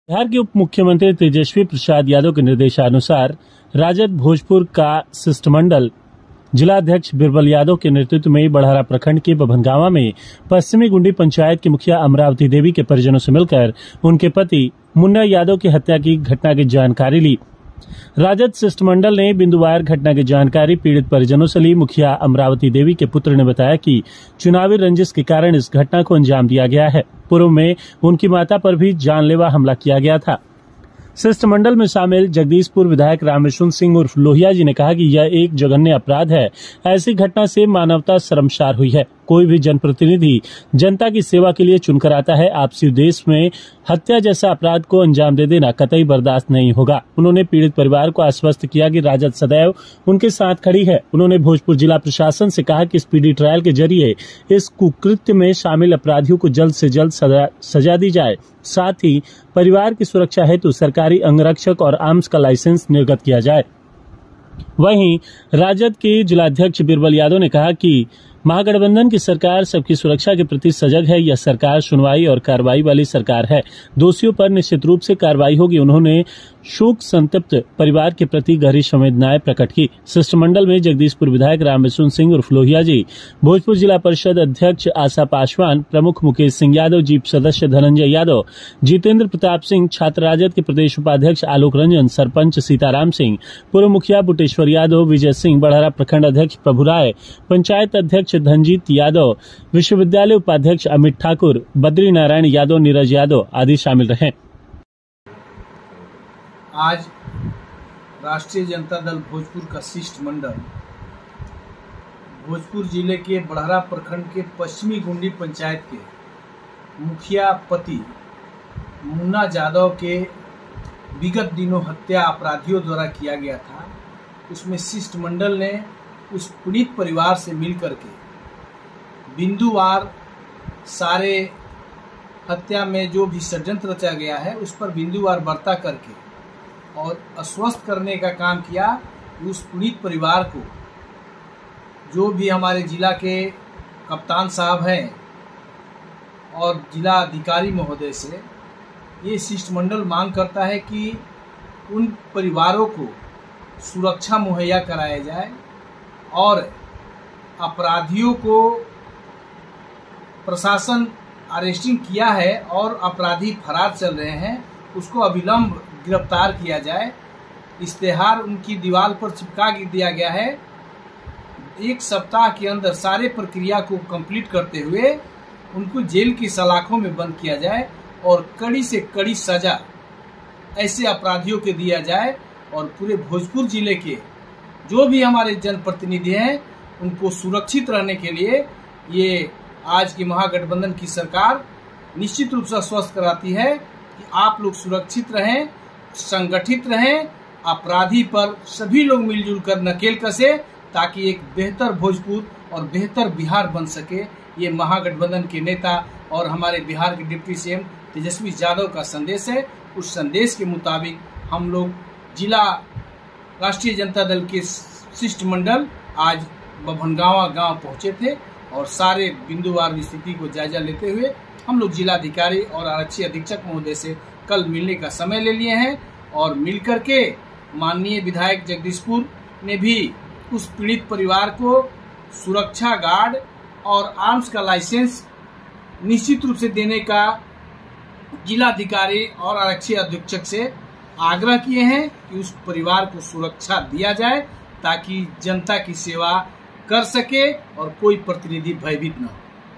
बिहार के उप मुख्यमंत्री तेजस्वी प्रसाद यादव के निर्देशानुसार राजद भोजपुर का शिष्टमंडल जिलाध्यक्ष बिरबल यादव के नेतृत्व में बड़हरा प्रखंड के बभनगांवा में पश्चिमी गुंडी पंचायत की मुखिया अमरावती देवी के परिजनों से मिलकर उनके पति मुन्ना यादव की हत्या की घटना की जानकारी ली। राजद शिष्टमंडल ने बिंदुवार घटना की जानकारी पीड़ित परिजनों से ली। मुखिया अमरावती देवी के पुत्र ने बताया कि चुनावी रंजिश के कारण इस घटना को अंजाम दिया गया है। पूर्व में उनकी माता पर भी जानलेवा हमला किया गया था। शिष्टमंडल में शामिल जगदीशपुर विधायक रामेश्वर सिंह उर्फ लोहिया जी ने कहा कि यह एक जघन्य अपराध है। ऐसी घटना से मानवता शर्मसार हुई है। कोई भी जनप्रतिनिधि जनता की सेवा के लिए चुनकर आता है। आपसी उद्देश्य में हत्या जैसा अपराध को अंजाम दे देना कतई बर्दाश्त नहीं होगा। उन्होंने पीड़ित परिवार को आश्वस्त किया कि राजद सदैव उनके साथ खड़ी है। उन्होंने भोजपुर जिला प्रशासन से कहा कि स्पीडी ट्रायल के जरिए इस कुकृत्य में शामिल अपराधियों को जल्द से जल्द सजा दी जाए। साथ ही परिवार की सुरक्षा हेतु सरकारी अंगरक्षक और आर्म्स का लाइसेंस निर्गत किया जाए। वहीं राजद के जिलाध्यक्ष बिरबल यादव ने कहा कि महागठबंधन की सरकार सबकी सुरक्षा के प्रति सजग है। यह सरकार सुनवाई और कार्रवाई वाली सरकार है। दोषियों पर निश्चित रूप से कार्रवाई होगी। उन्होंने शोक संतप्त परिवार के प्रति गहरी संवेदनाएं प्रकट की। शिष्टमंडल में जगदीशपुर विधायक रामेश्वर सिंह उर्फ लोहिया जी, भोजपुर जिला परिषद अध्यक्ष आशा पासवान, प्रमुख मुकेश सिंह यादव, जीप सदस्य धनंजय यादव, जितेंद्र प्रताप सिंह, छात्र राजद के प्रदेश उपाध्यक्ष आलोक रंजन, सरपंच सीताराम सिंह, पूर्व मुखिया बुटेश्वर यादव, विजय सिंह, बड़हरा प्रखंड अध्यक्ष प्रभु राय, पंचायत अध्यक्ष धनजीत यादव, विश्वविद्यालय उपाध्यक्ष अमित ठाकुर, बद्री नारायण यादव, नीरज यादव आदि शामिल रहे। आज राष्ट्रीय जनता दल भोजपुर का शिष्टमंडल भोजपुर जिले के बड़हरा प्रखंड के पश्चिमी गुंडी पंचायत के मुखिया पति मुन्ना यादव के विगत दिनों हत्या अपराधियों द्वारा किया गया था। उसमें शिष्टमंडल ने उस पीड़ित परिवार से मिलकर के बिंदुवार सारे हत्या में जो भी षड्यंत्र रचा गया है उस पर बिंदुवार बर्ता करके और आश्वस्त करने का काम किया। उस पीड़ित परिवार को जो भी हमारे जिला के कप्तान साहब हैं और जिला अधिकारी महोदय से ये शिष्टमंडल मांग करता है कि उन परिवारों को सुरक्षा मुहैया कराया जाए और अपराधियों को प्रशासन अरेस्टिंग किया है और अपराधी फरार चल रहे हैं, उसको अविलंब गिरफ्तार किया जाए। इश्तेहार उनकी दीवार पर चिपका दिया गया है। 1 सप्ताह के अंदर सारे प्रक्रिया को कंप्लीट करते हुए उनको जेल की सलाखों में बंद किया जाए और कड़ी से कड़ी सजा ऐसे अपराधियों को दिया जाए और पूरे भोजपुर जिले के जो भी हमारे जनप्रतिनिधि हैं उनको सुरक्षित रहने के लिए ये आज की महागठबंधन की सरकार निश्चित रूप से आश्वस्त कराती है कि आप लोग सुरक्षित रहें, संगठित रहें, अपराधी पर सभी लोग मिलजुल कर नकेल कसे ताकि एक बेहतर भोजपुर और बेहतर बिहार बन सके। ये महागठबंधन के नेता और हमारे बिहार के डिप्टी सीएम तेजस्वी यादव का संदेश है। उस संदेश के मुताबिक हम लोग जिला राष्ट्रीय जनता दल के शिष्टमंडल आज बभनगांवा गांव पहुंचे थे और सारे बिंदुवार स्थिति को जायजा लेते हुए हम लोग जिलाधिकारी और आरक्षी अधीक्षक महोदय से कल मिलने का समय ले लिए हैं और मिलकर के माननीय विधायक जगदीशपुर ने भी उस पीड़ित परिवार को सुरक्षा गार्ड और आर्म्स का लाइसेंस निश्चित रूप से देने का जिलाधिकारी और आरक्षी अधीक्षक से आग्रह किए हैं कि उस परिवार को सुरक्षा दिया जाए ताकि जनता की सेवा कर सके और कोई प्रतिनिधि भयभीत न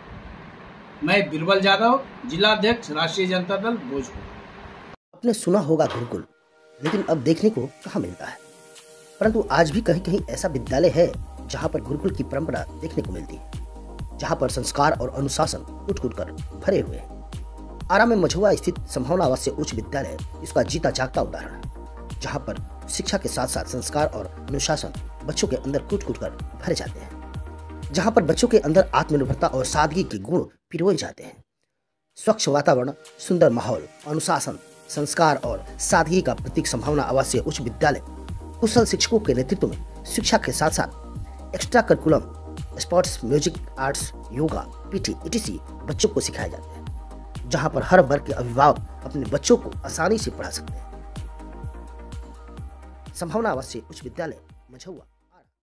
हो। मैं बिरबल यादव, जिलाध्यक्ष राष्ट्रीय जनता दल भोजपुर। आपने सुना होगा गुरुकुल, लेकिन अब देखने को कहाँ मिलता है। परंतु आज भी कहीं कहीं ऐसा विद्यालय है जहाँ पर गुरुकुल की परंपरा देखने को मिलती है, जहाँ पर संस्कार और अनुशासन कूट कूट कर भरे हुए हैं। आरा में मझुआ स्थित संभावना आवासीय उच्च विद्यालय इसका जीता जागता उदाहरण है, जहाँ पर शिक्षा के साथ साथ संस्कार और अनुशासन बच्चों के अंदर कूट कूट कर भरे जाते हैं, जहाँ पर बच्चों के अंदर आत्मनिर्भरता और सादगी के गुण पिरोए जाते हैं। स्वच्छ वातावरण, सुंदर माहौल, अनुशासन, संस्कार और सादगी का प्रतीक संभावना आवासीय उच्च विद्यालय कुशल शिक्षकों के नेतृत्व में शिक्षा के साथ साथ extra curriculum, sports, music, arts, yoga, PT, etc. बच्चों को सिखाए जाते हैं। जहां पर हर वर्ग के अभिभावक अपने बच्चों को आसानी से पढ़ा सकते हैं। संभावना आवासीय उच्च विद्यालय, मझौआ।